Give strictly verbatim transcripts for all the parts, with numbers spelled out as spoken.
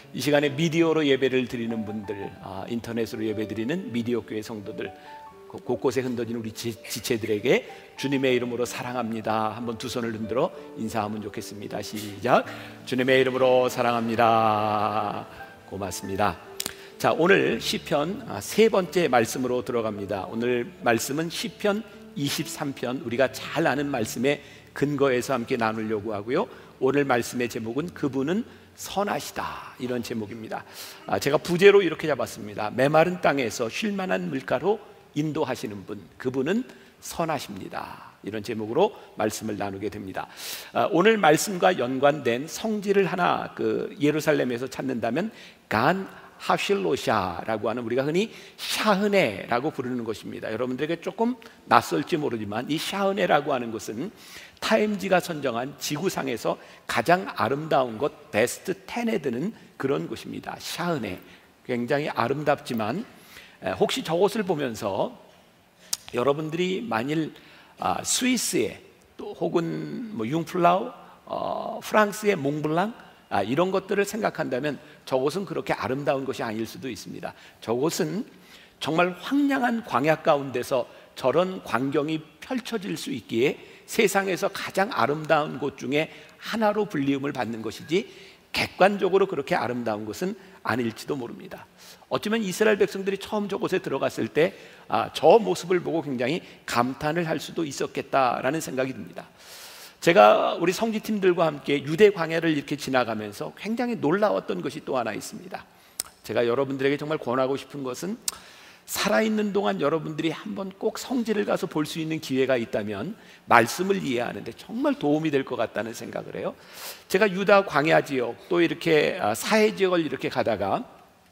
이 시간에 미디어로 예배를 드리는 분들, 아, 인터넷으로 예배 드리는 미디어 교회 성도들, 곳곳에 흔들리는 우리 지, 지체들에게 주님의 이름으로 사랑합니다. 한번 두 손을 흔들어 인사하면 좋겠습니다. 시작. 주님의 이름으로 사랑합니다. 고맙습니다. 자, 오늘 시편 세 번째 말씀으로 들어갑니다. 오늘 말씀은 시편 이십삼 편, 우리가 잘 아는 말씀의 근거에서 함께 나누려고 하고요. 오늘 말씀의 제목은 그분은 선하시다, 이런 제목입니다. 아, 제가 부제로 이렇게 잡았습니다. 메마른 땅에서 쉴만한 물가로 인도하시는 분, 그분은 선하십니다, 이런 제목으로 말씀을 나누게 됩니다. 아, 오늘 말씀과 연관된 성지를 하나 그 예루살렘에서 찾는다면 간 하실로샤라고 하는, 우리가 흔히 샤흐네라고 부르는 것입니다. 여러분들에게 조금 낯설지 모르지만 이 샤흐네라고 하는 것은 타임지가 선정한 지구상에서 가장 아름다운 곳 베스트 텐에 드는 그런 곳입니다. 샤흐네, 굉장히 아름답지만 혹시 저곳을 보면서 여러분들이 만일 아, 스위스에 또 혹은 뭐 융플라우, 어, 프랑스의 몽블랑, 아, 이런 것들을 생각한다면 저곳은 그렇게 아름다운 것이 아닐 수도 있습니다. 저곳은 정말 황량한 광야 가운데서 저런 광경이 펼쳐질 수 있기에 세상에서 가장 아름다운 곳 중에 하나로 불리움을 받는 것이지 객관적으로 그렇게 아름다운 것은 아닐지도 모릅니다. 어쩌면 이스라엘 백성들이 처음 저곳에 들어갔을 때 아, 저 모습을 보고 굉장히 감탄을 할 수도 있었겠다라는 생각이 듭니다. 제가 우리 성지팀들과 함께 유대 광야를 이렇게 지나가면서 굉장히 놀라웠던 것이 또 하나 있습니다. 제가 여러분들에게 정말 권하고 싶은 것은 살아있는 동안 여러분들이 한번 꼭 성지를 가서 볼 수 있는 기회가 있다면 말씀을 이해하는데 정말 도움이 될 것 같다는 생각을 해요. 제가 유다 광야 지역 또 이렇게 사해 지역을 이렇게 가다가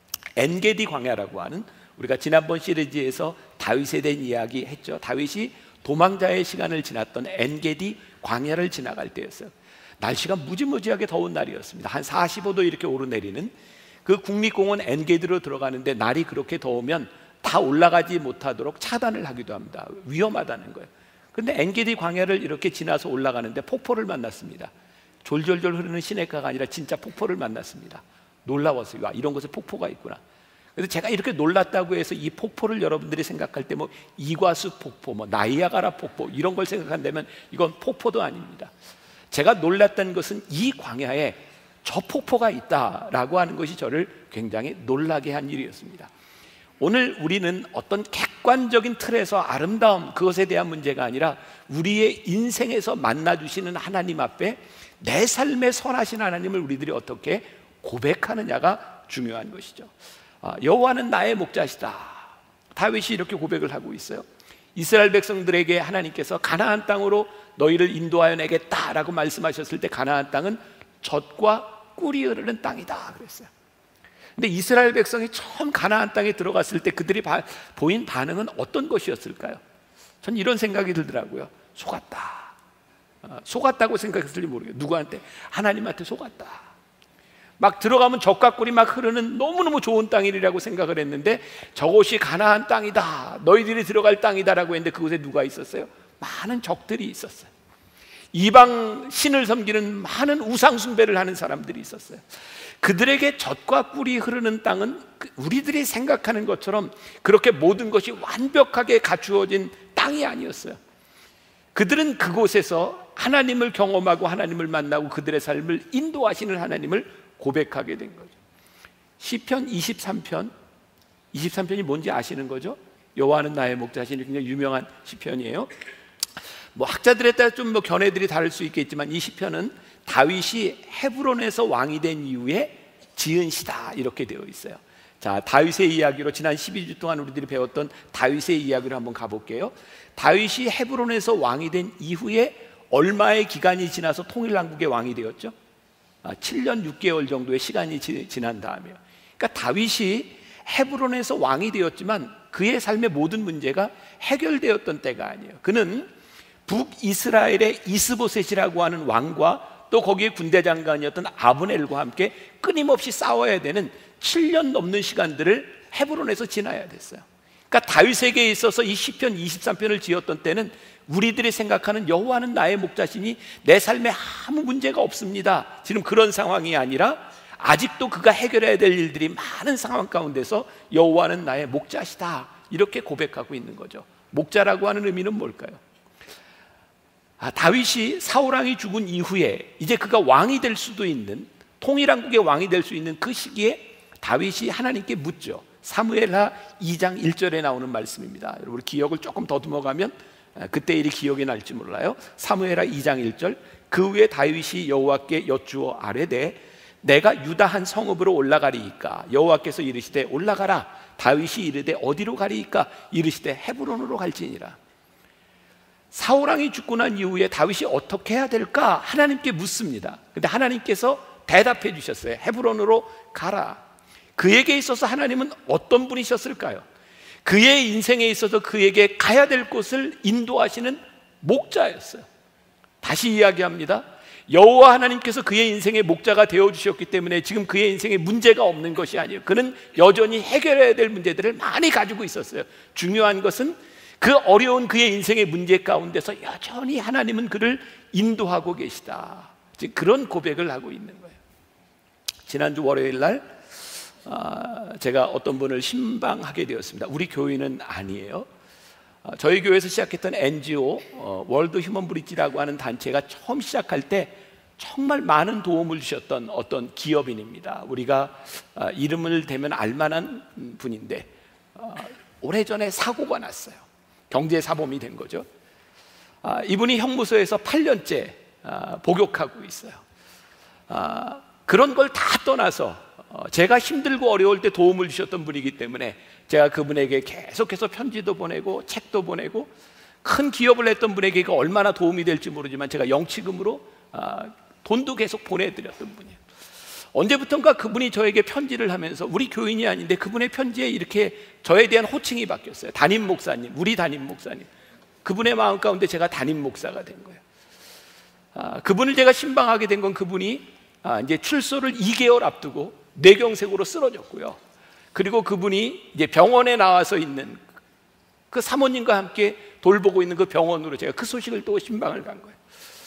엔게디 광야라고 하는, 우리가 지난번 시리즈에서 다윗에 대한 이야기 했죠. 다윗이 도망자의 시간을 지났던 엔게디 광야를 지나갈 때였어요. 날씨가 무지무지하게 더운 날이었습니다. 한 사십오 도 이렇게 오르내리는 그 국립공원 엔게디로 들어가는데 날이 그렇게 더우면 다 올라가지 못하도록 차단을 하기도 합니다. 위험하다는 거예요. 그런데 엔게디 광야를 이렇게 지나서 올라가는데 폭포를 만났습니다. 졸졸졸 흐르는 시냇가가 아니라 진짜 폭포를 만났습니다. 놀라웠어요. 와, 이런 곳에 폭포가 있구나. 그래서 제가 이렇게 놀랐다고 해서 이 폭포를 여러분들이 생각할 때 뭐 이과수 폭포, 뭐 나이아가라 폭포 이런 걸 생각한다면 이건 폭포도 아닙니다. 제가 놀랐던 것은 이 광야에 저 폭포가 있다라고 하는 것이 저를 굉장히 놀라게 한 일이었습니다. 오늘 우리는 어떤 객관적인 틀에서 아름다움, 그것에 대한 문제가 아니라 우리의 인생에서 만나주시는 하나님 앞에 내 삶에 선하신 하나님을 우리들이 어떻게 고백하느냐가 중요한 것이죠. 아, 여호와는 나의 목자시다, 다윗이 이렇게 고백을 하고 있어요. 이스라엘 백성들에게 하나님께서 가나안 땅으로 너희를 인도하여 내겠다라고 말씀하셨을 때 가나안 땅은 젖과 꿀이 흐르는 땅이다 그랬어요. 근데 이스라엘 백성이 처음 가나안 땅에 들어갔을 때 그들이 바, 보인 반응은 어떤 것이었을까요? 전 이런 생각이 들더라고요. 속았다. 아, 속았다고 생각했을지 모르겠어요. 누구한테? 하나님한테 속았다. 막 들어가면 젖과 꿀이 막 흐르는 너무너무 좋은 땅이라고 생각을 했는데 저곳이 가나안 땅이다, 너희들이 들어갈 땅이다라고 했는데 그곳에 누가 있었어요? 많은 적들이 있었어요. 이방 신을 섬기는 많은 우상 숭배를 하는 사람들이 있었어요. 그들에게 젖과 꿀이 흐르는 땅은 우리들이 생각하는 것처럼 그렇게 모든 것이 완벽하게 갖추어진 땅이 아니었어요. 그들은 그곳에서 하나님을 경험하고 하나님을 만나고 그들의 삶을 인도하시는 하나님을 고백하게 된 거죠. 시편 이십삼 편, 이십삼 편이 뭔지 아시는 거죠? 여호와는 나의 목자시니 굉장히 유명한 시편이에요. 뭐 학자들에 따라 좀 뭐 견해들이 다를 수 있겠지만 이 시편은 다윗이 헤브론에서 왕이 된 이후에 지은 시다 이렇게 되어 있어요. 자, 다윗의 이야기로 지난 십이 주 동안 우리들이 배웠던 다윗의 이야기로 한번 가볼게요. 다윗이 헤브론에서 왕이 된 이후에 얼마의 기간이 지나서 통일왕국의 왕이 되었죠? 칠 년 육 개월 정도의 시간이 지난 다음에요. 그러니까 다윗이 헤브론에서 왕이 되었지만 그의 삶의 모든 문제가 해결되었던 때가 아니에요. 그는 북이스라엘의 이스보셋이라고 하는 왕과 또 거기에 군대 장관이었던 아브넬과 함께 끊임없이 싸워야 되는 칠 년 넘는 시간들을 헤브론에서 지나야 됐어요. 그러니까 다윗에게 있어서 이 시편 이십삼 편을 지었던 때는 우리들이 생각하는 여호와는 나의 목자시니 내 삶에 아무 문제가 없습니다, 지금 그런 상황이 아니라 아직도 그가 해결해야 될 일들이 많은 상황 가운데서 여호와는 나의 목자시다, 이렇게 고백하고 있는 거죠. 목자라고 하는 의미는 뭘까요? 아, 다윗이 사울왕이 죽은 이후에 이제 그가 왕이 될 수도 있는, 통일왕국의 왕이 될 수 있는 그 시기에 다윗이 하나님께 묻죠. 사무엘하 이 장 일 절에 나오는 말씀입니다. 여러분 기억을 조금 더듬어가면 그때 일이 기억이 날지 몰라요. 사무엘하 이 장 일 절, 그 후에 다윗이 여호와께 여쭈어 아뢰되 내가 유다 한 성읍으로 올라가리이까? 여호와께서 이르시되 올라가라. 다윗이 이르되 어디로 가리이까? 이르시되 헤브론으로 갈지니라. 사울왕이 죽고 난 이후에 다윗이 어떻게 해야 될까? 하나님께 묻습니다. 근데 하나님께서 대답해 주셨어요. 헤브론으로 가라. 그에게 있어서 하나님은 어떤 분이셨을까요? 그의 인생에 있어서 그에게 가야 될 곳을 인도하시는 목자였어요. 다시 이야기합니다. 여호와 하나님께서 그의 인생의 목자가 되어주셨기 때문에 지금 그의 인생에 문제가 없는 것이 아니에요. 그는 여전히 해결해야 될 문제들을 많이 가지고 있었어요. 중요한 것은 그 어려운 그의 인생의 문제 가운데서 여전히 하나님은 그를 인도하고 계시다, 지금 그런 고백을 하고 있는 거예요. 지난주 월요일 날 아, 제가 어떤 분을 신방하게 되었습니다. 우리 교회는 아니에요. 아, 저희 교회에서 시작했던 엔지오 어, 월드 휴먼 브릿지라고 하는 단체가 처음 시작할 때 정말 많은 도움을 주셨던 어떤 기업인입니다. 우리가 아, 이름을 대면 알만한 분인데 아, 오래전에 사고가 났어요. 경제사범이 된 거죠. 아, 이분이 형무소에서 팔 년째 아, 복역하고 있어요. 아, 그런 걸 다 떠나서 어, 제가 힘들고 어려울 때 도움을 주셨던 분이기 때문에 제가 그분에게 계속해서 편지도 보내고 책도 보내고, 큰 기업을 했던 분에게 그 얼마나 도움이 될지 모르지만 제가 영치금으로 아, 돈도 계속 보내드렸던 분이에요. 언제부턴가 그분이 저에게 편지를 하면서, 우리 교인이 아닌데 그분의 편지에 이렇게 저에 대한 호칭이 바뀌었어요. 담임 목사님, 우리 담임 목사님. 그분의 마음 가운데 제가 담임 목사가 된 거예요. 아, 그분을 제가 신방하게 된 건 그분이 아, 이제 출소를 이 개월 앞두고 뇌경색으로 쓰러졌고요. 그리고 그분이 이제 병원에 나와서 있는 그 사모님과 함께 돌보고 있는 그 병원으로 제가 그 소식을 또 신방을 간 거예요.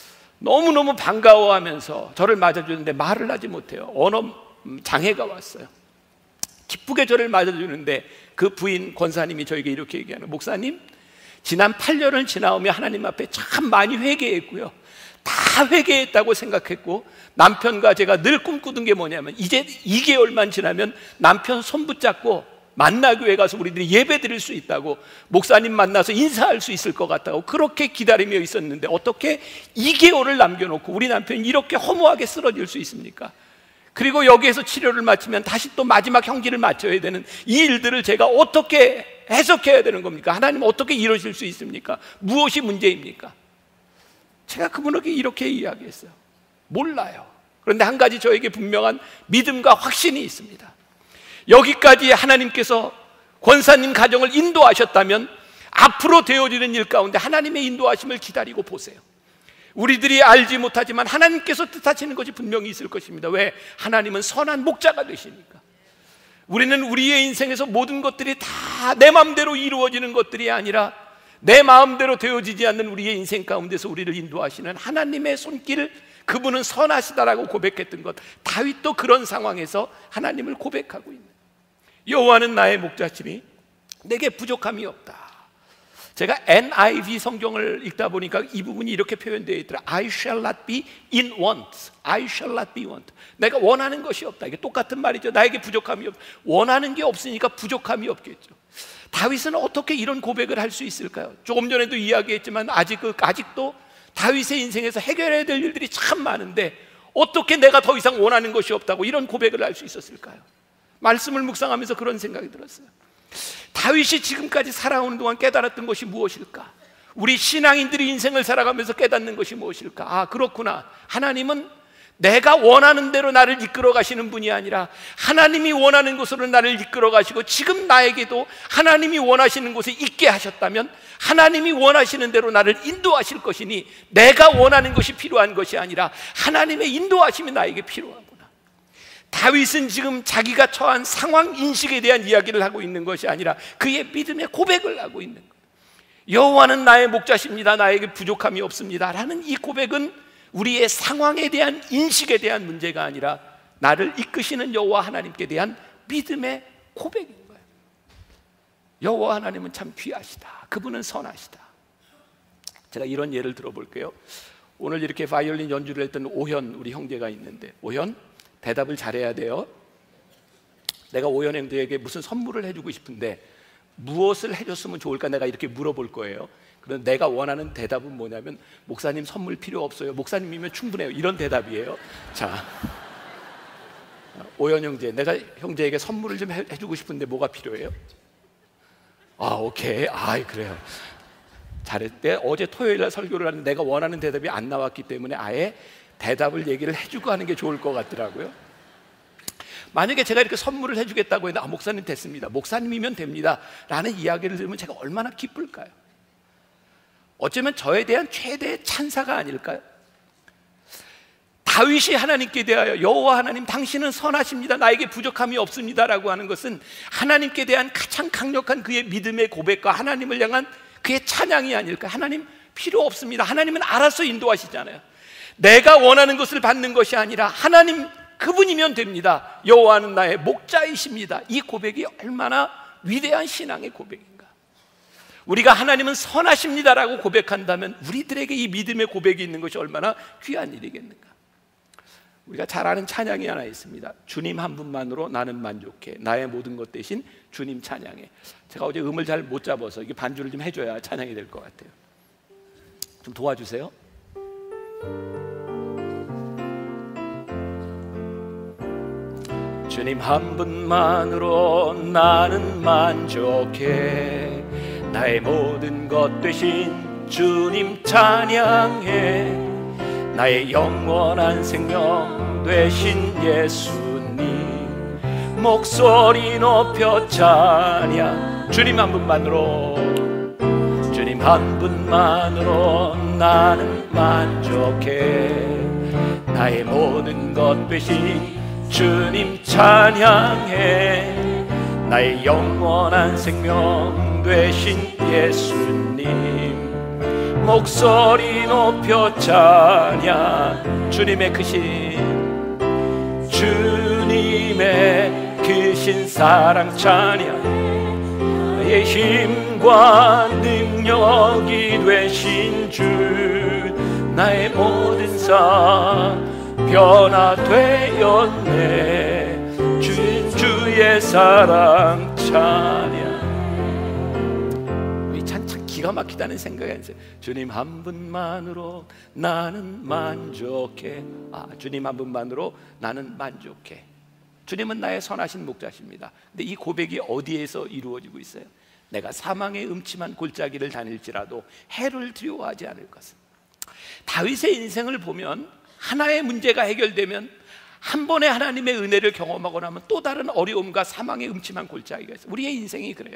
너무너무 반가워하면서 저를 맞아주는데 말을 하지 못해요. 언어 장애가 왔어요. 기쁘게 저를 맞아주는데 그 부인 권사님이 저에게 이렇게 얘기하는, 목사님, 지난 팔 년을 지나오며 하나님 앞에 참 많이 회개했고요, 다 회개했다고 생각했고, 남편과 제가 늘 꿈꾸던 게 뭐냐면 이제 이 개월만 지나면 남편 손 붙잡고 만나교회 가서 우리들이 예배 드릴 수 있다고, 목사님 만나서 인사할 수 있을 것 같다고 그렇게 기다리며 있었는데 어떻게 이 개월을 남겨놓고 우리 남편이 이렇게 허무하게 쓰러질 수 있습니까? 그리고 여기에서 치료를 마치면 다시 또 마지막 형기를 마쳐야 되는 이 일들을 제가 어떻게 해석해야 되는 겁니까? 하나님 어떻게 이러실 수 있습니까? 무엇이 문제입니까? 제가 그분에게 이렇게 이야기했어요. 몰라요. 그런데 한 가지 저에게 분명한 믿음과 확신이 있습니다. 여기까지 하나님께서 권사님 가정을 인도하셨다면 앞으로 되어지는 일 가운데 하나님의 인도하심을 기다리고 보세요. 우리들이 알지 못하지만 하나님께서 뜻하시는 것이 분명히 있을 것입니다. 왜? 하나님은 선한 목자가 되시니까. 우리는 우리의 인생에서 모든 것들이 다 내 마음대로 이루어지는 것들이 아니라 내 마음대로 되어지지 않는 우리의 인생 가운데서 우리를 인도하시는 하나님의 손길, 그분은 선하시다라고 고백했던 것, 다윗도 그런 상황에서 하나님을 고백하고 있는, 여호와는 나의 목자시니 내게 부족함이 없다. 제가 엔 아이 브이 성경을 읽다 보니까 이 부분이 이렇게 표현되어 있더라. I shall not be in want. I shall not be want. 내가 원하는 것이 없다. 이게 똑같은 말이죠. 나에게 부족함이 없다. 원하는 게 없으니까 부족함이 없겠죠. 다윗은 어떻게 이런 고백을 할 수 있을까요? 조금 전에도 이야기했지만 아직, 아직도 다윗의 인생에서 해결해야 될 일들이 참 많은데 어떻게 내가 더 이상 원하는 것이 없다고 이런 고백을 할 수 있었을까요? 말씀을 묵상하면서 그런 생각이 들었어요. 다윗이 지금까지 살아오는 동안 깨달았던 것이 무엇일까? 우리 신앙인들이 인생을 살아가면서 깨닫는 것이 무엇일까? 아, 그렇구나. 하나님은 내가 원하는 대로 나를 이끌어 가시는 분이 아니라 하나님이 원하는 곳으로 나를 이끌어 가시고, 지금 나에게도 하나님이 원하시는 곳에 있게 하셨다면 하나님이 원하시는 대로 나를 인도하실 것이니 내가 원하는 것이 필요한 것이 아니라 하나님의 인도하심이 나에게 필요하구나. 다윗은 지금 자기가 처한 상황 인식에 대한 이야기를 하고 있는 것이 아니라 그의 믿음의 고백을 하고 있는 거예요. 여호와는 나의 목자십니다. 나에게 부족함이 없습니다 라는 이 고백은 우리의 상황에 대한 인식에 대한 문제가 아니라 나를 이끄시는 여호와 하나님께 대한 믿음의 고백인 거예요. 여호와 하나님은 참 귀하시다. 그분은 선하시다. 제가 이런 예를 들어볼게요. 오늘 이렇게 바이올린 연주를 했던 오현 우리 형제가 있는데, 오현 대답을 잘해야 돼요. 내가 오현 형제에게 무슨 선물을 해주고 싶은데 무엇을 해줬으면 좋을까 내가 이렇게 물어볼 거예요. 그런데 내가 원하는 대답은 뭐냐면, 목사님 선물 필요 없어요, 목사님이면 충분해요, 이런 대답이에요. 자, 오현 형제, 내가 형제에게 선물을 좀 해, 해주고 싶은데 뭐가 필요해요? 아, 오케이. 아, 그래요. 잘했대. 어제 토요일 날 설교를 하는데 내가 원하는 대답이 안 나왔기 때문에 아예 대답을 얘기를 해주고 하는 게 좋을 것 같더라고요. 만약에 제가 이렇게 선물을 해주겠다고 했는데, 아, 목사님 됐습니다, 목사님이면 됩니다 라는 이야기를 들으면 제가 얼마나 기쁠까요? 어쩌면 저에 대한 최대의 찬사가 아닐까요? 다윗이 하나님께 대하여 여호와 하나님 당신은 선하십니다, 나에게 부족함이 없습니다 라고 하는 것은 하나님께 대한 가장 강력한 그의 믿음의 고백과 하나님을 향한 그의 찬양이 아닐까. 하나님 필요 없습니다, 하나님은 알아서 인도하시잖아요. 내가 원하는 것을 받는 것이 아니라 하나님 그분이면 됩니다, 여호와는 나의 목자이십니다. 이 고백이 얼마나 위대한 신앙의 고백인가. 우리가 하나님은 선하십니다라고 고백한다면 우리들에게 이 믿음의 고백이 있는 것이 얼마나 귀한 일이겠는가. 우리가 잘 아는 찬양이 하나 있습니다. 주님 한 분만으로 나는 만족해, 나의 모든 것 대신 주님 찬양해. 제가 어제 음을 잘 못 잡아서 이게 반주를 좀 해줘야 찬양이 될 것 같아요. 좀 도와주세요. 주님 한 분만으로 나는 만족해, 나의 모든 것 되신 주님 찬양해, 나의 영원한 생명 되신 예수님 목소리 높여 찬양. 주님 한 분만으로, 주님 한 분만으로 나는 만족해, 나의 모든 것 되신 주님 찬양해, 나의 영원한 생명 되신 예수님 목소리 높여 찬양. 주님의 크신, 주님의 크신 사랑 찬양, 나의 힘과 능력이 되신 주, 나의 모든 삶 변화되었네, 주인 주의 사랑 찬양. 이 찬 참 기가 막히다는 생각이 안 들어요. 주님 한 분만으로 나는 만족해. 아, 주님 한 분만으로 나는 만족해. 주님은 나의 선하신 목자십니다. 근데 이 고백이 어디에서 이루어지고 있어요? 내가 사망의 음침한 골짜기를 다닐지라도 해를 두려워하지 않을 것은. 다윗의 인생을 보면 하나의 문제가 해결되면 한 번에 하나님의 은혜를 경험하고 나면 또 다른 어려움과 사망의 음침한 골짜기가 있어요. 우리의 인생이 그래요.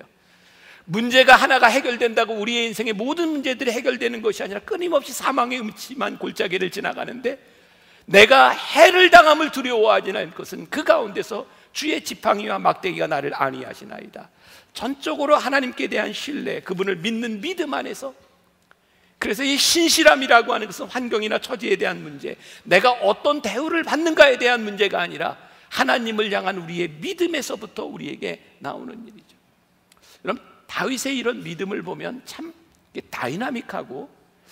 문제가 하나가 해결된다고 우리의 인생의 모든 문제들이 해결되는 것이 아니라 끊임없이 사망의 음침한 골짜기를 지나가는데, 내가 해를 당함을 두려워하지 않을 것은 그 가운데서 주의 지팡이와 막대기가 나를 안위하시나이다. 전적으로 하나님께 대한 신뢰, 그분을 믿는 믿음 안에서. 그래서 이 신실함이라고 하는 것은 환경이나 처지에 대한 문제, 내가 어떤 대우를 받는가에 대한 문제가 아니라 하나님을 향한 우리의 믿음에서부터 우리에게 나오는 일이죠. 그럼 다윗의 이런 믿음을 보면 참 다이나믹하고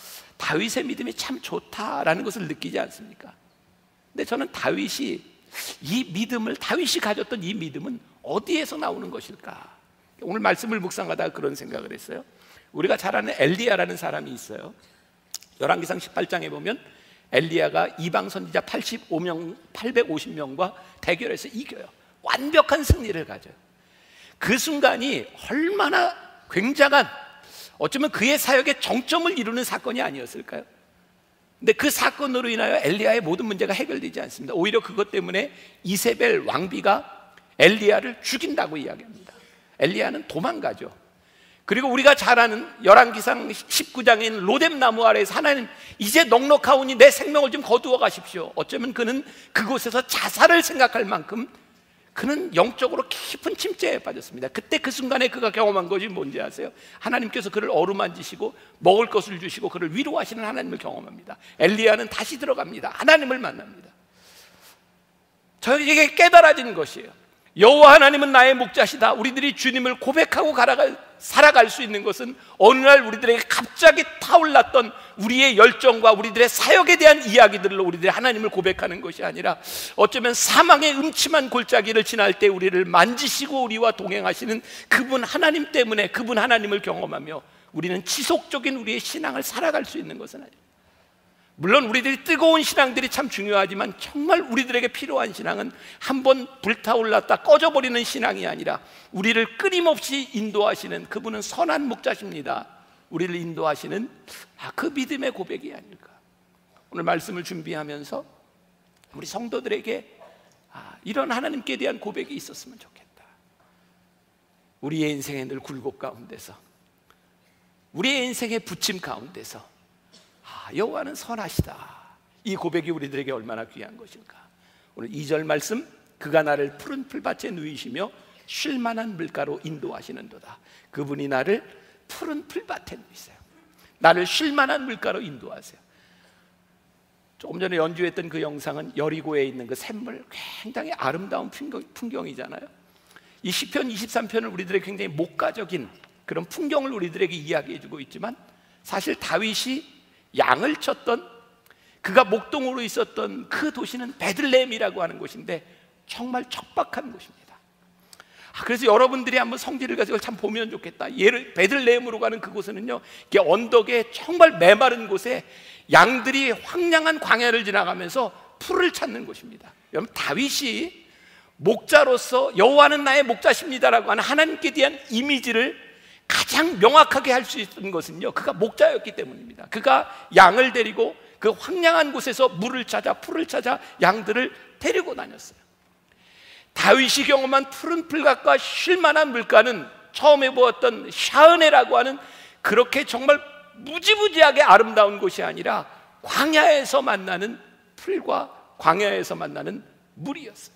다윗의 믿음이 참 좋다라는 것을 느끼지 않습니까? 근데 저는 다윗이 이 믿음을, 다윗이 가졌던 이 믿음은 어디에서 나오는 것일까? 오늘 말씀을 묵상하다가 그런 생각을 했어요. 우리가 잘 아는 엘리야라는 사람이 있어요. 열왕기상 십팔 장에 보면 엘리야가 이방 선지자 팔십오 명, 팔백오십 명과 대결해서 이겨요. 완벽한 승리를 가져요. 그 순간이 얼마나 굉장한, 어쩌면 그의 사역의 정점을 이루는 사건이 아니었을까요? 근데 그 사건으로 인하여 엘리야의 모든 문제가 해결되지 않습니다. 오히려 그것 때문에 이세벨 왕비가 엘리야를 죽인다고 이야기합니다. 엘리야는 도망가죠. 그리고 우리가 잘 아는 열왕기상 십구 장에 있는 로뎀 나무 아래에서 하나님, 이제 넉넉하오니 내 생명을 좀 거두어 가십시오. 어쩌면 그는 그곳에서 자살을 생각할 만큼 그는 영적으로 깊은 침체에 빠졌습니다. 그때 그 순간에 그가 경험한 것이 뭔지 아세요? 하나님께서 그를 어루만지시고 먹을 것을 주시고 그를 위로하시는 하나님을 경험합니다. 엘리야는 다시 들어갑니다. 하나님을 만납니다. 저에게 깨달아진 것이에요. 여호와 하나님은 나의 목자시다. 우리들이 주님을 고백하고 살아갈, 살아갈 수 있는 것은 어느 날 우리들에게 갑자기 타올랐던 우리의 열정과 우리들의 사역에 대한 이야기들로 우리들이 하나님을 고백하는 것이 아니라 어쩌면 사망의 음침한 골짜기를 지날 때 우리를 만지시고 우리와 동행하시는 그분 하나님 때문에, 그분 하나님을 경험하며 우리는 지속적인 우리의 신앙을 살아갈 수 있는 것은 아니에요. 물론 우리들이 뜨거운 신앙들이 참 중요하지만 정말 우리들에게 필요한 신앙은 한번 불타올랐다 꺼져버리는 신앙이 아니라 우리를 끊임없이 인도하시는 그분은 선한 목자십니다. 우리를 인도하시는 아, 그 믿음의 고백이 아닐까. 오늘 말씀을 준비하면서 우리 성도들에게 아, 이런 하나님께 대한 고백이 있었으면 좋겠다. 우리의 인생의 늘 굴곡 가운데서, 우리의 인생의 부침 가운데서 아, 여호와는 선하시다. 이 고백이 우리들에게 얼마나 귀한 것일까. 오늘 이 절 말씀, 그가 나를 푸른 풀밭에 누이시며 쉴만한 물가로 인도하시는도다. 그분이 나를 푸른 풀밭에 누이세요. 나를 쉴만한 물가로 인도하세요. 조금 전에 연주했던 그 영상은 여리고에 있는 그 샘물, 굉장히 아름다운 풍경, 풍경이잖아요. 이 시편 이십삼 편을 우리들에게 굉장히 목가적인 그런 풍경을 우리들에게 이야기해 주고 있지만 사실 다윗이 양을 쳤던, 그가 목동으로 있었던 그 도시는 베들레헴이라고 하는 곳인데 정말 척박한 곳입니다. 아, 그래서 여러분들이 한번 성지를 가지고 참 보면 좋겠다. 예를 베들레헴으로 가는 그곳은요, 이게 언덕에 정말 메마른 곳에 양들이 황량한 광야를 지나가면서 풀을 찾는 곳입니다. 여러분, 다윗이 목자로서 여호와는 나의 목자십니다라고 하는 하나님께 대한 이미지를 가장 명확하게 할 수 있는 것은요, 그가 목자였기 때문입니다. 그가 양을 데리고 그 황량한 곳에서 물을 찾아 풀을 찾아 양들을 데리고 다녔어요. 다윗이 경험한 푸른 풀밭과 쉴만한 물가는 처음에 보았던 샤은에라고 하는 그렇게 정말 무지무지하게 아름다운 곳이 아니라 광야에서 만나는 풀과 광야에서 만나는 물이었어요.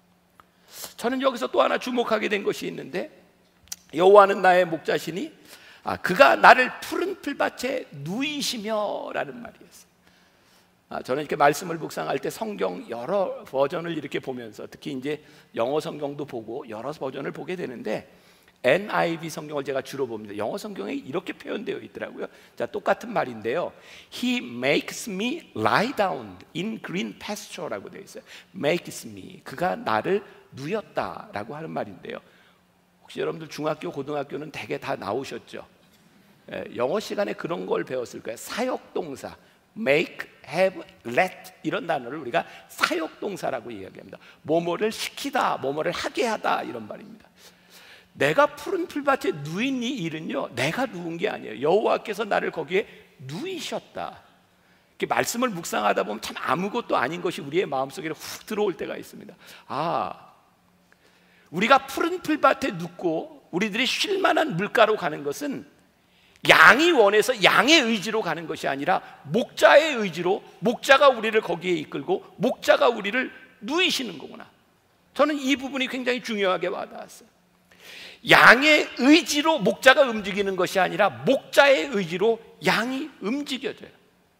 저는 여기서 또 하나 주목하게 된 것이 있는데, 여호와는 나의 목자시니 아, 그가 나를 푸른 풀밭에 누이시며 라는 말이었어요. 아, 저는 이렇게 말씀을 묵상할 때 성경 여러 버전을 이렇게 보면서 특히 이제 영어 성경도 보고 여러 버전을 보게 되는데 엔 아이 브이 성경을 제가 주로 봅니다. 영어 성경에 이렇게 표현되어 있더라고요. 자, 똑같은 말인데요, He makes me lie down in green pasture라고 되어 있어요. Makes me, 그가 나를 누였다라고 하는 말인데요, 혹시 여러분들 중학교, 고등학교는 대개 다 나오셨죠? 예, 영어 시간에 그런 걸 배웠을 거예요. 사역동사, make, have, let 이런 단어를 우리가 사역동사라고 이야기합니다. 뭐뭐를 시키다, 뭐뭐를 하게 하다 이런 말입니다. 내가 푸른 풀밭에 누인 이 일은요, 내가 누운 게 아니에요. 여호와께서 나를 거기에 누이셨다. 이렇게 말씀을 묵상하다 보면 참 아무것도 아닌 것이 우리의 마음속에 훅 들어올 때가 있습니다. 아, 우리가 푸른 풀밭에 눕고 우리들이 쉴만한 물가로 가는 것은 양이 원해서 양의 의지로 가는 것이 아니라 목자의 의지로, 목자가 우리를 거기에 이끌고 목자가 우리를 누이시는 거구나. 저는 이 부분이 굉장히 중요하게 와닿았어요. 양의 의지로 목자가 움직이는 것이 아니라 목자의 의지로 양이 움직여져요.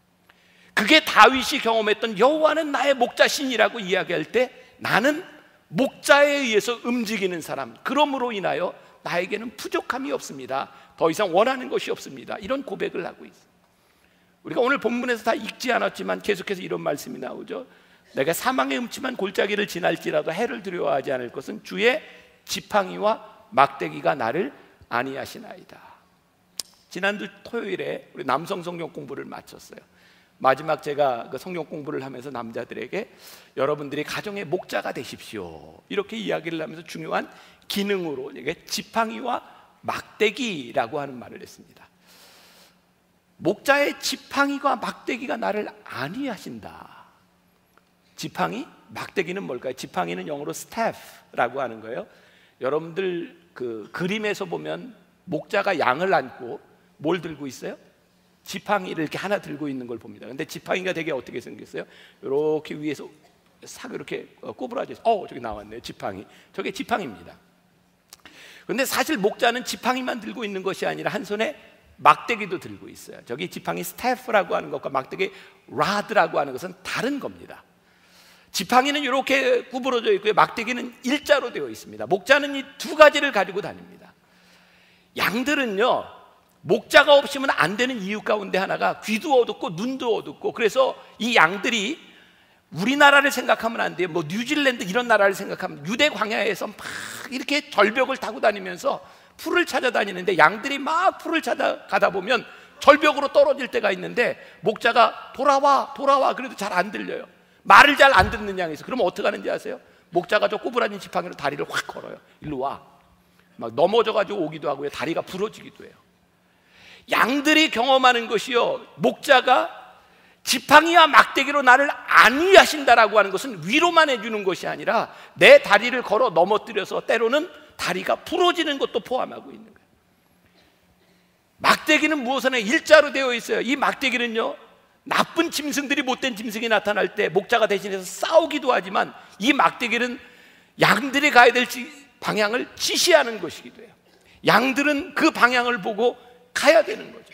그게 다윗이 경험했던 여호와는 나의 목자신이라고 이야기할 때 나는 목자에 의해서 움직이는 사람, 그러므로 인하여 나에게는 부족함이 없습니다. 더 이상 원하는 것이 없습니다. 이런 고백을 하고 있어요. 우리가 오늘 본문에서 다 읽지 않았지만 계속해서 이런 말씀이 나오죠. 내가 사망의 음침한 골짜기를 지날지라도 해를 두려워하지 않을 것은 주의 지팡이와 막대기가 나를 안위하시나이다. 지난주 토요일에 우리 남성 성경 공부를 마쳤어요. 마지막 제가 그 성경 공부를 하면서 남자들에게 여러분들이 가정의 목자가 되십시오 이렇게 이야기를 하면서 중요한 기능으로 이게 지팡이와 막대기라고 하는 말을 했습니다. 목자의 지팡이와 막대기가 나를 안위하신다. 지팡이, 막대기는 뭘까요? 지팡이는 영어로 staff라고 하는 거예요. 여러분들 그 그림에서 보면 목자가 양을 안고 뭘 들고 있어요? 지팡이를 이렇게 하나 들고 있는 걸 봅니다. 근데 지팡이가 되게 어떻게 생겼어요? 이렇게 위에서 싹 이렇게 꼬부라져 있어요. 어, 저기 나왔네요. 지팡이. 저게 지팡이입니다. 근데 사실 목자는 지팡이만 들고 있는 것이 아니라 한 손에 막대기도 들고 있어요. 저기 지팡이 스태프라고 하는 것과 막대기 라드라고 하는 것은 다른 겁니다. 지팡이는 이렇게 구부러져 있고요, 막대기는 일자로 되어 있습니다. 목자는 이 두 가지를 가지고 다닙니다. 양들은요, 목자가 없으면 안 되는 이유 가운데 하나가 귀도 어둡고 눈도 어둡고, 그래서 이 양들이 우리나라를 생각하면 안 돼요. 뭐 뉴질랜드 이런 나라를 생각하면 유대 광야에서 막 이렇게 절벽을 타고 다니면서 풀을 찾아다니는데, 양들이 막 풀을 찾아가다 보면 절벽으로 떨어질 때가 있는데 목자가 돌아와 돌아와 그래도 잘 안 들려요. 말을 잘 안 듣는 양이 있어. 그러면 어떻게 하는지 아세요? 목자가 저 꼬부라진 지팡이로 다리를 확 걸어요. 일로 와. 막 넘어져가지고 오기도 하고요, 다리가 부러지기도 해요. 양들이 경험하는 것이요, 목자가 지팡이와 막대기로 나를 안위하신다라고 하는 것은 위로만 해주는 것이 아니라 내 다리를 걸어 넘어뜨려서 때로는 다리가 부러지는 것도 포함하고 있는 거예요. 막대기는 무엇이나 일자로 되어 있어요. 이 막대기는요, 나쁜 짐승들이, 못된 짐승이 나타날 때 목자가 대신해서 싸우기도 하지만, 이 막대기는 양들이 가야 될 방향을 지시하는 것이기도 해요. 양들은 그 방향을 보고 가야 되는 거죠.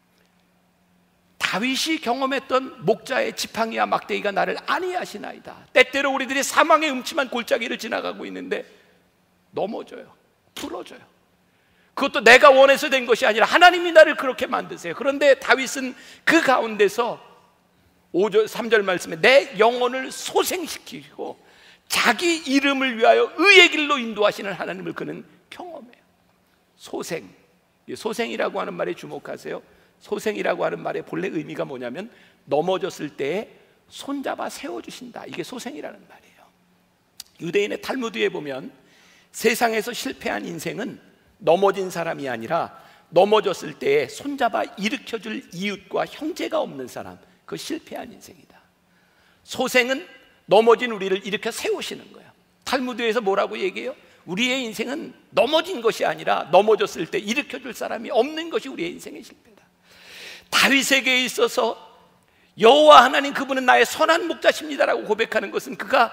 다윗이 경험했던 목자의 지팡이와 막대기가 나를 안위하시나이다. 때때로 우리들이 사망의 음침한 골짜기를 지나가고 있는데 넘어져요, 부러져요. 그것도 내가 원해서 된 것이 아니라 하나님이 나를 그렇게 만드세요. 그런데 다윗은 그 가운데서 오 절 삼 절 말씀에 내 영혼을 소생시키고 자기 이름을 위하여 의의 길로 인도하시는 하나님을 그는 경험해요. 소생, 소생이라고 하는 말에 주목하세요. 소생이라고 하는 말의 본래 의미가 뭐냐면 넘어졌을 때 손잡아 세워주신다, 이게 소생이라는 말이에요. 유대인의 탈무드에 보면 세상에서 실패한 인생은 넘어진 사람이 아니라 넘어졌을 때 손잡아 일으켜줄 이웃과 형제가 없는 사람, 그 실패한 인생이다. 소생은 넘어진 우리를 일으켜 세우시는 거예요. 탈무드에서 뭐라고 얘기해요? 우리의 인생은 넘어진 것이 아니라 넘어졌을 때 일으켜줄 사람이 없는 것이 우리의 인생의 실패다. 다윗에게 있어서 여호와 하나님, 그분은 나의 선한 목자십니다라고 고백하는 것은 그가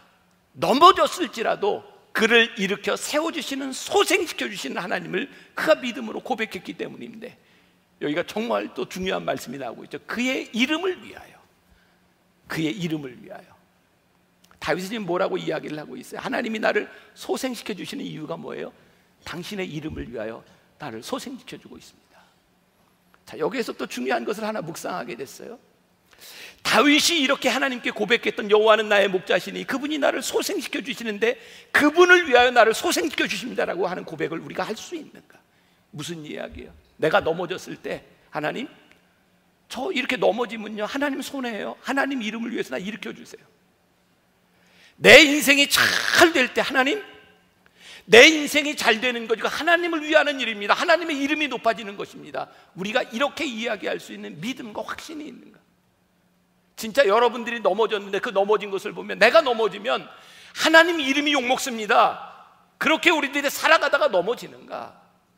넘어졌을지라도 그를 일으켜 세워주시는, 소생시켜주시는 하나님을 그가 믿음으로 고백했기 때문인데, 여기가 정말 또 중요한 말씀이 나오고 있죠. 그의 이름을 위하여, 그의 이름을 위하여. 다윗이 지금 뭐라고 이야기를 하고 있어요? 하나님이 나를 소생시켜주시는 이유가 뭐예요? 당신의 이름을 위하여 나를 소생시켜주고 있습니다. 자, 여기에서 또 중요한 것을 하나 묵상하게 됐어요. 다윗이 이렇게 하나님께 고백했던 여호와는 나의 목자시니 그분이 나를 소생시켜 주시는데 그분을 위하여 나를 소생시켜 주십니다라고 하는 고백을 우리가 할 수 있는가? 무슨 이야기예요? 내가 넘어졌을 때 하나님, 저 이렇게 넘어지면요 하나님 손해예요. 하나님 이름을 위해서 나 일으켜 주세요. 내 인생이 잘 될 때 하나님, 내 인생이 잘 되는 것이 하나님을 위하는 일입니다. 하나님의 이름이 높아지는 것입니다. 우리가 이렇게 이야기할 수 있는 믿음과 확신이 있는가? 진짜 여러분들이 넘어졌는데 그 넘어진 것을 보면, 내가 넘어지면 하나님 이름이 욕먹습니다. 그렇게 우리들이 살아가다가 넘어지는가?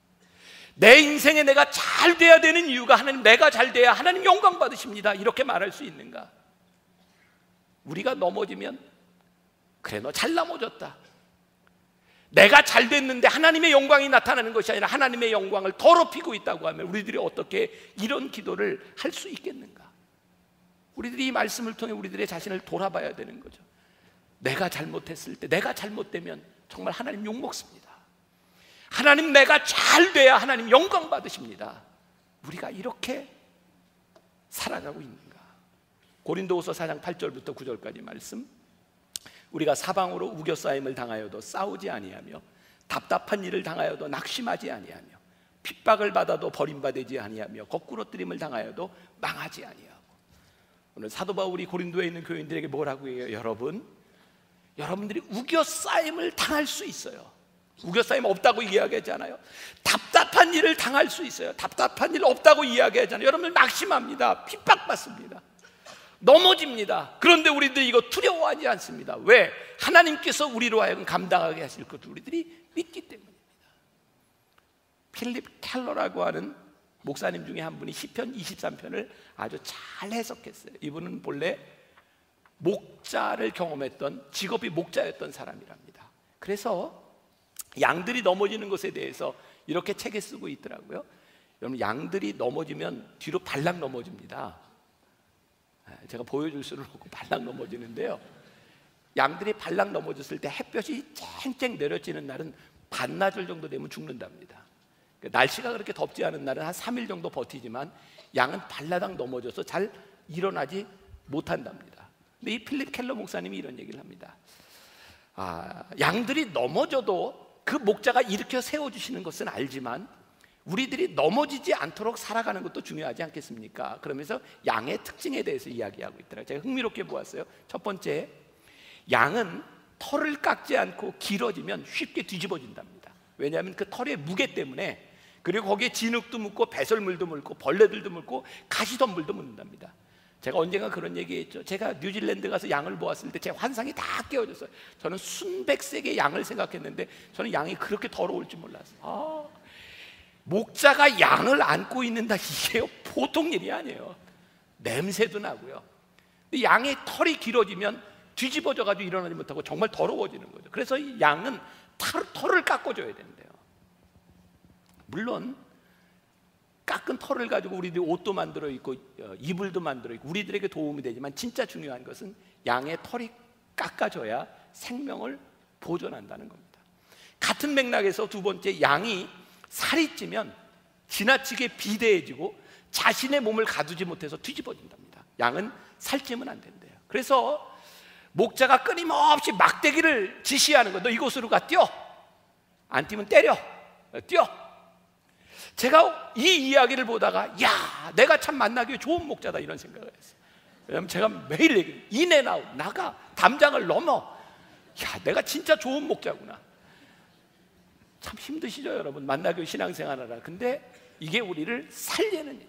내 인생에 내가 잘 돼야 되는 이유가 하나님, 내가 잘 돼야 하나님 영광 받으십니다, 이렇게 말할 수 있는가? 우리가 넘어지면 그래, 너 잘 넘어졌다, 내가 잘 됐는데 하나님의 영광이 나타나는 것이 아니라 하나님의 영광을 더럽히고 있다고 하면 우리들이 어떻게 이런 기도를 할 수 있겠는가? 우리들이 이 말씀을 통해 우리들의 자신을 돌아봐야 되는 거죠. 내가 잘못했을 때, 내가 잘못되면 정말 하나님 욕먹습니다. 하나님, 내가 잘 돼야 하나님 영광 받으십니다. 우리가 이렇게 살아가고 있는가? 고린도후서 사 장 팔 절부터 구 절까지 말씀, 우리가 사방으로 우겨싸임을 당하여도 싸우지 아니하며 답답한 일을 당하여도 낙심하지 아니하며 핍박을 받아도 버림받지 아니하며 거꾸로뜨림을 당하여도 망하지 아니하고. 오늘 사도 바울이 고린도에 있는 교인들에게 뭐라고 해요? 여러분, 여러분들이 우겨싸임을 당할 수 있어요. 우겨싸임 없다고 이야기하잖아요. 답답한 일을 당할 수 있어요. 답답한 일 없다고 이야기하잖아요. 여러분들 낙심합니다. 핍박받습니다. 넘어집니다. 그런데 우리들이 이거 두려워하지 않습니다. 왜? 하나님께서 우리로 하여금 감당하게 하실 것을 우리들이 믿기 때문입니다. 필립 켈러라고 하는 목사님 중에 한 분이 시편 이십삼 편을 아주 잘 해석했어요. 이분은 본래 목자를 경험했던, 직업이 목자였던 사람이랍니다. 그래서 양들이 넘어지는 것에 대해서 이렇게 책에 쓰고 있더라고요. 여러분, 양들이 넘어지면 뒤로 발락 넘어집니다. 제가 보여줄 수는 없고 발락 넘어지는데요, 양들이 발락 넘어졌을 때 햇볕이 쨍쨍 내려지는 날은 반나절 정도 되면 죽는답니다. 날씨가 그렇게 덥지 않은 날은 한 삼 일 정도 버티지만 양은 발라당 넘어져서 잘 일어나지 못한답니다. 근데 이 필립 켈러 목사님이 이런 얘기를 합니다. 아, 양들이 넘어져도 그 목자가 일으켜 세워주시는 것은 알지만 우리들이 넘어지지 않도록 살아가는 것도 중요하지 않겠습니까? 그러면서 양의 특징에 대해서 이야기하고 있더라고요. 제가 흥미롭게 보았어요. 첫 번째, 양은 털을 깎지 않고 길어지면 쉽게 뒤집어진답니다. 왜냐하면 그 털의 무게 때문에, 그리고 거기에 진흙도 묻고 배설물도 묻고 벌레들도 묻고 가시덤불도 묻는답니다. 제가 언젠가 그런 얘기했죠. 제가 뉴질랜드 가서 양을 보았을 때 제 환상이 다 깨어졌어요. 저는 순백색의 양을 생각했는데 저는 양이 그렇게 더러울 줄 몰랐어요. 아, 목자가 양을 안고 있는다, 이게 보통 일이 아니에요. 냄새도 나고요. 근데 양의 털이 길어지면 뒤집어져 가지고 일어나지 못하고 정말 더러워지는 거죠. 그래서 이 양은 털, 털을 깎아줘야 된대요. 물론 깎은 털을 가지고 우리들이 옷도 만들어 입고 이불도 만들어 입고 우리들에게 도움이 되지만 진짜 중요한 것은 양의 털이 깎아져야 생명을 보존한다는 겁니다. 같은 맥락에서 두 번째, 양이 살이 찌면 지나치게 비대해지고 자신의 몸을 가두지 못해서 뒤집어진답니다. 양은 살찌면 안 된대요. 그래서 목자가 끊임없이 막대기를 지시하는 거예요. 너 이곳으로 가, 뛰어. 안 뛰면 때려, 뛰어. 제가 이 이야기를 보다가 야, 내가 참 만나기 좋은 목자다 이런 생각을 했어요. 왜냐하면 제가 매일 얘기해요. 인앤아웃, 나가, 담장을 넘어. 야, 내가 진짜 좋은 목자구나. 참 힘드시죠, 여러분? 만나교 신앙생활하라. 근데 이게 우리를 살리는 일이다.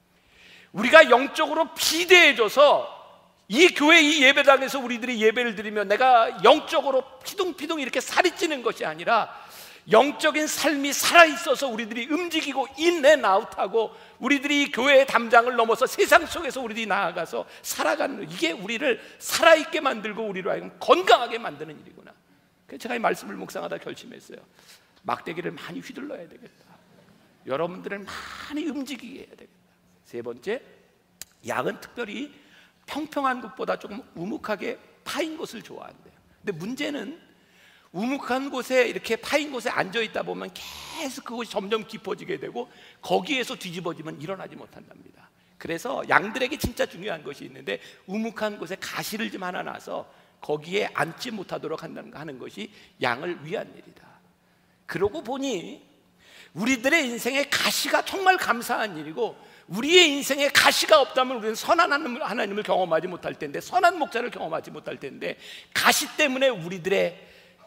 우리가 영적으로 비대해져서 이 교회 이 예배당에서 우리들이 예배를 드리면 내가 영적으로 피둥피둥 이렇게 살이 찌는 것이 아니라 영적인 삶이 살아있어서 우리들이 움직이고 인앤아웃하고 우리들이 이 교회의 담장을 넘어서 세상 속에서 우리들이 나아가서 살아가는, 이게 우리를 살아있게 만들고 우리로 하여금 건강하게 만드는 일이구나. 그래서 제가 이 말씀을 묵상하다 결심했어요. 막대기를 많이 휘둘러야 되겠다. 여러분들을 많이 움직이게 해야 되겠다. 세 번째, 양은 특별히 평평한 곳보다 조금 우묵하게 파인 곳을 좋아한대요. 근데 문제는 우묵한 곳에 이렇게 파인 곳에 앉아 있다 보면 계속 그곳이 점점 깊어지게 되고 거기에서 뒤집어지면 일어나지 못한답니다. 그래서 양들에게 진짜 중요한 것이 있는데 우묵한 곳에 가시를 좀 하나 놔서 거기에 앉지 못하도록 한다는 하는 것이 양을 위한 일이다. 그러고 보니 우리들의 인생에 가시가 정말 감사한 일이고, 우리의 인생에 가시가 없다면 우리는 선한 하나님을 경험하지 못할 텐데, 선한 목자를 경험하지 못할 텐데, 가시 때문에 우리들의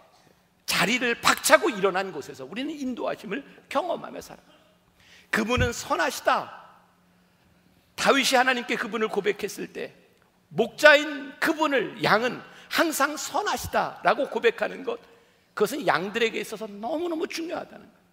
자리를 박차고 일어난 곳에서 우리는 인도하심을 경험하며 살아. 그분은 선하시다. 다윗이 하나님께 그분을 고백했을 때 목자인 그분을, 양은 항상 선하시다라고 고백하는 것, 그것은 양들에게 있어서 너무너무 중요하다는 거예요.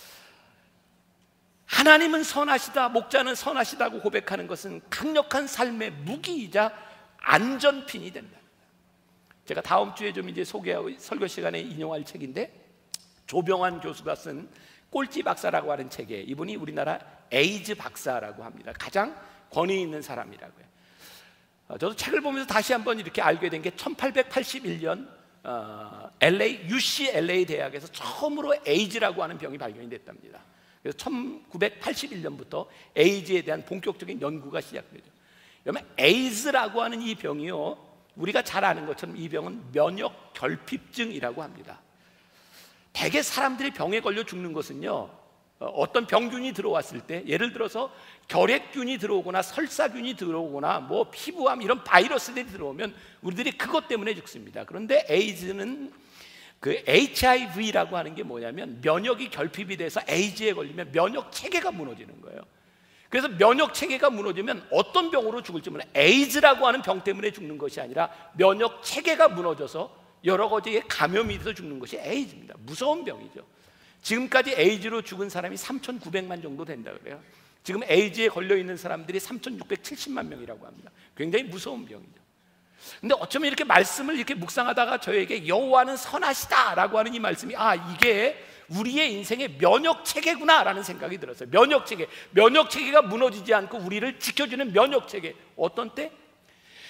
하나님은 선하시다, 목자는 선하시다고 고백하는 것은 강력한 삶의 무기이자 안전핀이 된다. 제가 다음 주에 좀 이제 소개하고 설교 시간에 인용할 책인데, 조병환 교수가 쓴 꼴찌 박사라고 하는 책에, 이분이 우리나라 에이즈 박사라고 합니다. 가장 권위 있는 사람이라고요. 저도 책을 보면서 다시 한번 이렇게 알게 된 게 천팔백팔십일 년 어, 엘에이 유씨엘에이 대학에서 처음으로 에이즈라고 하는 병이 발견이 됐답니다. 그래서 천구백팔십일 년부터 에이즈에 대한 본격적인 연구가 시작되죠. 그러면 에이즈라고 하는 이 병이요, 우리가 잘 아는 것처럼 이 병은 면역 결핍증이라고 합니다. 대개 사람들이 병에 걸려 죽는 것은요, 어떤 병균이 들어왔을 때, 예를 들어서 결핵균이 들어오거나 설사균이 들어오거나 뭐 피부암 이런 바이러스들이 들어오면 우리들이 그것 때문에 죽습니다. 그런데 에이즈는 그 에이치아이브이라고 하는 게 뭐냐면, 면역이 결핍이 돼서 에이즈에 걸리면 면역 체계가 무너지는 거예요. 그래서 면역 체계가 무너지면 어떤 병으로 죽을지 몰라요. 에이즈라고 하는 병 때문에 죽는 것이 아니라 면역 체계가 무너져서 여러 가지의 감염이 돼서 죽는 것이 에이즈입니다. 무서운 병이죠. 지금까지 에이즈로 죽은 사람이 삼천구백만 정도 된다 그래요. 지금 에이즈에 걸려 있는 사람들이 삼천육백칠십만 명이라고 합니다. 굉장히 무서운 병이죠. 근데 어쩌면 이렇게 말씀을 이렇게 묵상하다가 저에게 여호와는 선하시다라고 하는 이 말씀이, 아, 이게 우리의 인생의 면역 체계구나라는 생각이 들었어요. 면역 체계, 면역 체계가 무너지지 않고 우리를 지켜주는 면역 체계. 어떤 때?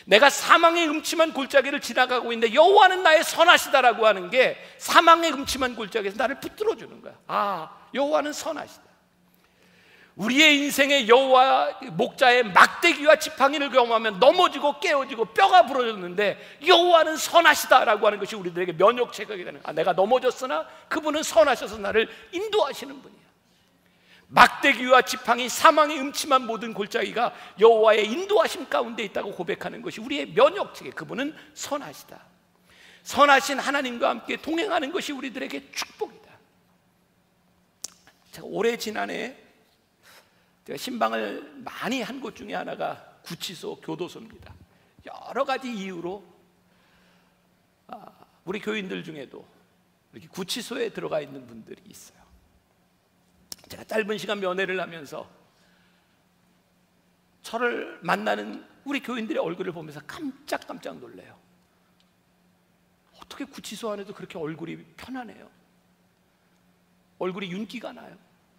내가 사망의 음침한 골짜기를 지나가고 있는데 여호와는 나의 선하시다라고 하는 게 사망의 음침한 골짜기에서 나를 붙들어 주는 거야. 아, 여호와는 선하시다. 우리의 인생에 여호와 목자의 막대기와 지팡이를 경험하면 넘어지고 깨어지고 뼈가 부러졌는데 여호와는 선하시다라고 하는 것이 우리들에게 면역체격이 되는 거야. 아, 내가 넘어졌으나 그분은 선하셔서 나를 인도하시는 분이야. 막대기와 지팡이, 사망의 음침한 모든 골짜기가 여호와의 인도하심 가운데 있다고 고백하는 것이 우리의 면역체계. 그분은 선하시다. 선하신 하나님과 함께 동행하는 것이 우리들에게 축복이다. 제가 올해 지난해 제가 신방을 많이 한 곳 중에 하나가 구치소, 교도소입니다. 여러 가지 이유로 우리 교인들 중에도 이렇게 구치소에 들어가 있는 분들이 있어요. 제가 짧은 시간 면회를 하면서 저를 만나는 우리 교인들의 얼굴을 보면서 깜짝깜짝 놀래요. 어떻게 구치소 안에도 그렇게 얼굴이 편안해요? 얼굴이 윤기가 나요.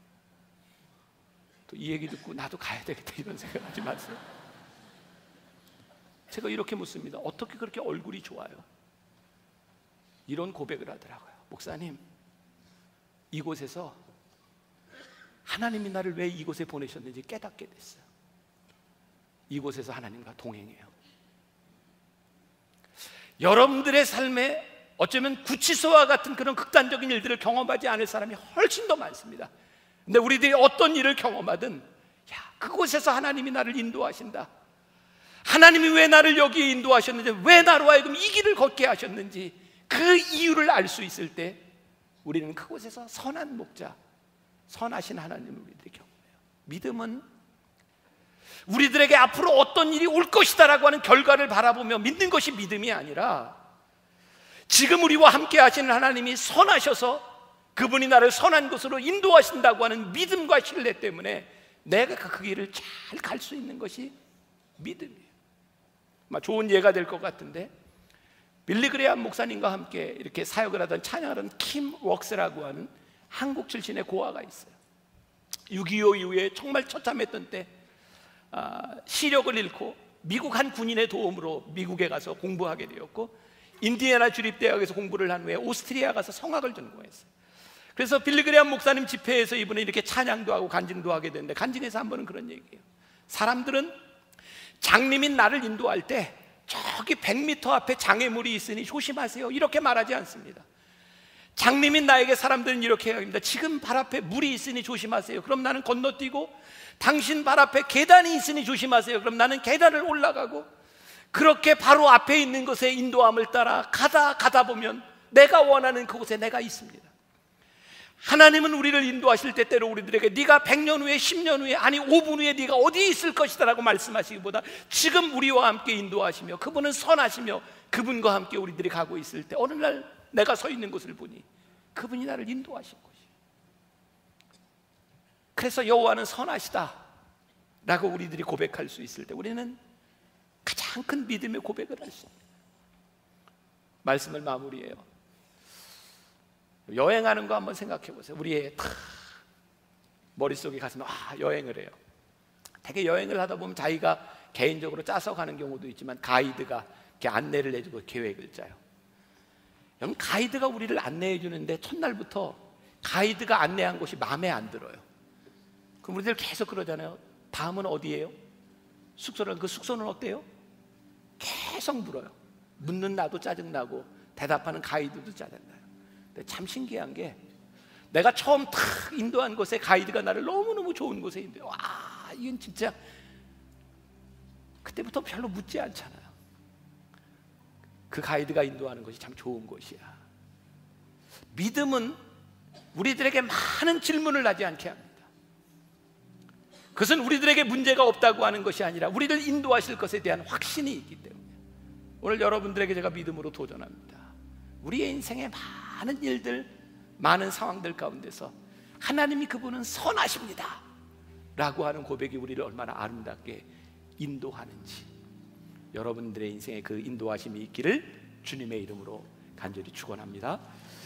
또 이 얘기 듣고 나도 가야 되겠다 이런 생각하지 마세요. 제가 이렇게 묻습니다. 어떻게 그렇게 얼굴이 좋아요? 이런 고백을 하더라고요. 목사님, 이곳에서 하나님이 나를 왜 이곳에 보내셨는지 깨닫게 됐어요. 이곳에서 하나님과 동행해요. 여러분들의 삶에 어쩌면 구치소와 같은 그런 극단적인 일들을 경험하지 않을 사람이 훨씬 더 많습니다. 근데 우리들이 어떤 일을 경험하든 야, 그곳에서 하나님이 나를 인도하신다. 하나님이 왜 나를 여기에 인도하셨는지, 왜 나로 하여금 이 길을 걷게 하셨는지 그 이유를 알 수 있을 때 우리는 그곳에서 선한 목자, 선하신 하나님을 우리들이 경험해요. 믿음은 우리들에게 앞으로 어떤 일이 올 것이다라고 하는 결과를 바라보며 믿는 것이 믿음이 아니라 지금 우리와 함께 하시는 하나님이 선하셔서 그분이 나를 선한 곳으로 인도하신다고 하는 믿음과 신뢰 때문에 내가 그 길을 잘 갈 수 있는 것이 믿음이에요. 좋은 예가 될 것 같은데, 빌리 그레이엄 목사님과 함께 이렇게 사역을 하던 찬양을 하던 킴 웍스라고 하는 한국 출신의 고아가 있어요. 육이오 이후에 정말 처참했던 때 아, 시력을 잃고 미국 한 군인의 도움으로 미국에 가서 공부하게 되었고, 인디애나 주립대학에서 공부를 한 후에 오스트리아 가서 성악을 전공했어요. 그래서 빌리 그레이엄 목사님 집회에서 이분은 이렇게 찬양도 하고 간증도 하게 되는데, 간증에서 한 번은 그런 얘기예요. 사람들은 장님이 나를 인도할 때 저기 백 미터 앞에 장애물이 있으니 조심하세요 이렇게 말하지 않습니다. 장님이 나에게 사람들은 이렇게 합니다. 지금 발 앞에 물이 있으니 조심하세요. 그럼 나는 건너뛰고, 당신 발 앞에 계단이 있으니 조심하세요. 그럼 나는 계단을 올라가고, 그렇게 바로 앞에 있는 것에 인도함을 따라 가다 가다 보면 내가 원하는 그곳에 내가 있습니다. 하나님은 우리를 인도하실 때 때로 우리들에게 네가 백 년 후에, 십 년 후에, 아니 오 분 후에 네가 어디에 있을 것이다 라고 말씀하시기보다 지금 우리와 함께 인도하시며 그분은 선하시며 그분과 함께 우리들이 가고 있을 때 어느 날 내가 서 있는 곳을 보니 그분이 나를 인도하신 것이에요. 그래서 여호와는 선하시다 라고 우리들이 고백할 수 있을 때 우리는 가장 큰 믿음의 고백을 할 수 있습니다. 말씀을 마무리해요. 여행하는 거 한번 생각해 보세요. 우리의 탁 머릿속에 가슴에 아 여행을 해요. 되게 여행을 하다 보면 자기가 개인적으로 짜서 가는 경우도 있지만 가이드가 이렇게 안내를 해주고 계획을 짜요. 여러분, 가이드가 우리를 안내해 주는데 첫날부터 가이드가 안내한 곳이 마음에 안 들어요. 그럼 우리들 계속 그러잖아요. 다음은 어디예요? 숙소는 그 숙소는 어때요? 계속 물어요. 묻는 나도 짜증나고 대답하는 가이드도 짜증나요. 근데 참 신기한 게 내가 처음 탁 인도한 곳에 가이드가 나를 너무너무 좋은 곳에 인도해. 와, 이건 진짜 그때부터 별로 묻지 않잖아요. 그 가이드가 인도하는 것이 참 좋은 곳이야. 믿음은 우리들에게 많은 질문을 하지 않게 합니다. 그것은 우리들에게 문제가 없다고 하는 것이 아니라 우리를 인도하실 것에 대한 확신이 있기 때문에 오늘 여러분들에게 제가 믿음으로 도전합니다. 우리의 인생에 많은 일들, 많은 상황들 가운데서 하나님이 그분은 선하십니다 라고 하는 고백이 우리를 얼마나 아름답게 인도하는지, 여러분들의 인생에 그 인도하심이 있기를 주님의 이름으로 간절히 축원합니다.